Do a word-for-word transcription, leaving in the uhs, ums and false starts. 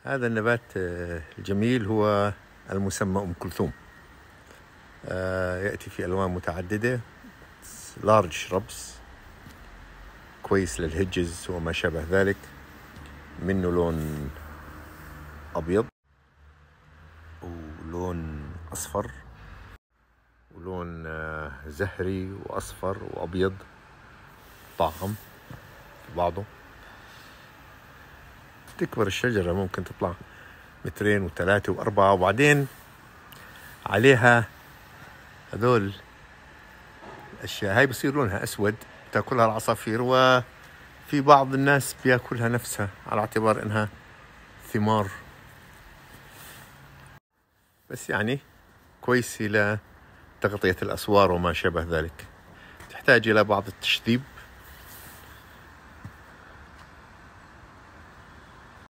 هذا النبات الجميل هو المسمى أم كلثوم. يأتي في ألوان متعددة، لارج شربس، كويس للهجز وما شابه ذلك. منه لون أبيض ولون أصفر ولون زهري وأصفر وأبيض طاقم في بعضه. تكبر الشجرة ممكن تطلع مترين وثلاثة وأربعة، وبعدين عليها هذول الأشياء هاي بصير لونها أسود، تأكلها العصافير، وفي بعض الناس بيأكلها نفسها على اعتبار إنها ثمار، بس يعني كويسة لتغطية الأسوار وما شابه ذلك. تحتاج إلى بعض التشذيب